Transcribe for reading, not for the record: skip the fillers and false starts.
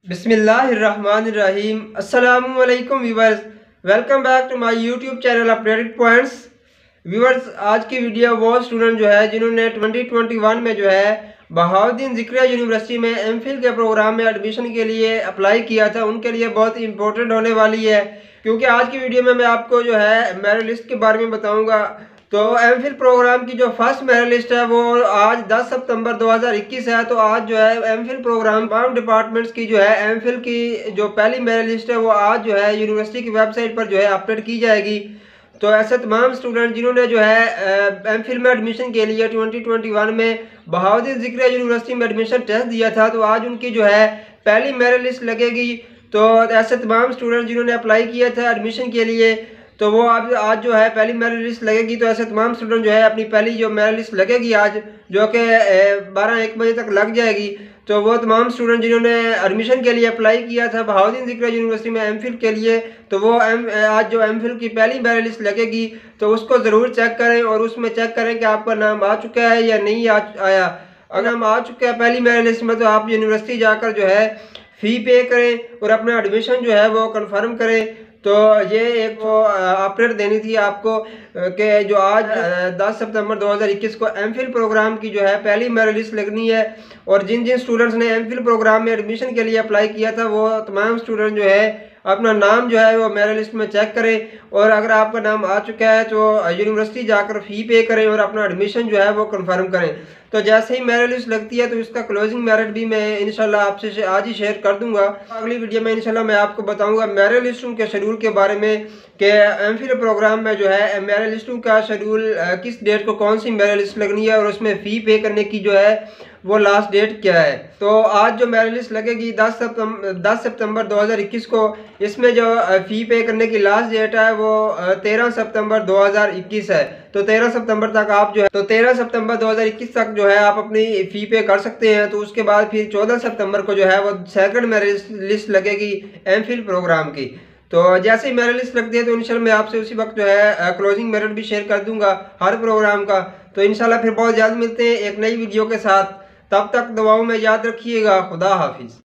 बिस्मिल्लाहिर्रहमानिर्रहीम। अस्सलामुअलैकुम viewers, welcome back to my YouTube channel updated points. Viewers, आज की वीडियो वो स्टूडेंट जो है जिन्होंने 2021 में जो है बहाउद्दीन ज़िक्रिया यूनिवर्सिटी में एमफिल के प्रोग्राम में एडमिशन के लिए अप्लाई किया था, उनके लिए बहुत ही इंपॉर्टेंट होने वाली है, क्योंकि आज की वीडियो में मैं आपको जो है मेरिट लिस्ट के बारे में बताऊंगा। तो एमफिल प्रोग्राम की जो फर्स्ट मेरिट लिस्ट है वो आज 10 सितंबर 2021 है। तो आज जो है एमफिल प्रोग्राम तमाम डिपार्टमेंट्स की जो है एमफिल की जो पहली मेरिट लिस्ट है वो आज जो है यूनिवर्सिटी की वेबसाइट पर जो है अपडेट की जाएगी। तो ऐसे तमाम स्टूडेंट जिन्होंने जो है एमफिल में एडमिशन के लिए 2021 में बहाउद्दीन ज़िक्रिया यूनिवर्सिटी में एडमिशन टेस्ट दिया था, तो आज उनकी जो है पहली मेरिट लिस्ट लगेगी। तो ऐसे तमाम स्टूडेंट जिन्होंने अप्लाई किया था एडमिशन के लिए, तो वो आज जो है पहली मेरिट लिस्ट लगेगी। तो ऐसे तमाम स्टूडेंट जो है अपनी पहली जो मेरिट लिस्ट लगेगी आज, जो कि 12-1 बजे तक लग जाएगी। तो वो तमाम स्टूडेंट जिन्होंने एडमिशन के लिए अप्लाई किया था बहाउद्दीन ज़िक्रिया यूनिवर्सिटी में एमफिल के लिए, तो वो आज जो एमफिल की पहली मेरिट लिस्ट लगेगी तो उसको ज़रूर चेक करें और उसमें चेक करें कि आपका नाम आ चुका है या नहीं आया। अगर नाम आ चुका है पहली मेरिट लिस्ट में, तो आप यूनिवर्सिटी जाकर जो है फ़ी पे करें और अपना एडमिशन जो है वो कन्फर्म करें। तो ये एक अपडेट देनी थी आपको कि जो आज 10 सितंबर 2021 को एमफिल प्रोग्राम की जो है पहली मेरिट लिस्ट लगनी है, और जिन जिन स्टूडेंट्स ने एमफिल प्रोग्राम में एडमिशन के लिए अप्लाई किया था वो तमाम स्टूडेंट जो है अपना नाम जो है वो मेरिट लिस्ट में चेक करें, और अगर आपका नाम आ चुका है तो यूनिवर्सिटी जाकर फ़ी पे करें और अपना एडमिशन जो है वो कंफर्म करें। तो जैसे ही मेरिट लिस्ट लगती है तो इसका क्लोजिंग मेरिट भी मैं इंशाल्लाह आपसे आज ही शेयर कर दूंगा। अगली वीडियो में इंशाल्लाह मैं आपको बताऊंगा मेरिट लिस्टों के शेड्यूल के बारे में कि एमफिल प्रोग्राम में जो है मेरिट लिस्टों का शेड्यूल किस डेट को कौन सी मेरिट लिस्ट लगनी है और उसमें फ़ी पे करने की जो है वो लास्ट डेट क्या है। तो आज जो मेरिट लिस्ट लगेगी 10 सितंबर 2021 को, इसमें जो फ़ी पे करने की लास्ट डेट है वो 13 सितंबर 2021 है। तो 13 सितंबर तक आप जो है 13 सितंबर 2021 तक जो है आप अपनी फ़ी पे कर सकते हैं। तो उसके बाद फिर 14 सितंबर को जो है वो सेकंड मेरिट लिस्ट लगेगी एमफिल प्रोग्राम की। तो जैसे ही मेरिट लिस्ट लगती है तो इंशाल्लाह मैं आपसे उसी वक्त जो है क्लोजिंग मेरिट भी शेयर कर दूंगा हर प्रोग्राम का। तो इंशाल्लाह फिर बहुत जल्द मिलते हैं एक नई वीडियो के साथ। तब तक दुआओं में याद रखिएगा। खुदा हाफिज़।